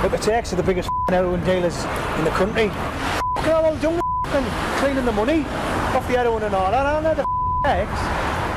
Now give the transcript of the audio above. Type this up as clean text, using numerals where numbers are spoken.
Look, the Turks are the biggest heroin dealers in the country. Look at all done cleaning the money off the heroin and all that, aren't they? The Turks.